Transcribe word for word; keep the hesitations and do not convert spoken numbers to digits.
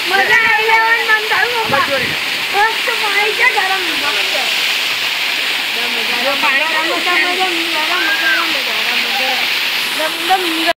મજા આવી લેવાનું મન થયું પપ્પા બસ તો પાણી છે ગરમ મસ્ત પાણી ગરમ ગરમ ગરમ ગરમ ગરમ ગરમ ગરમ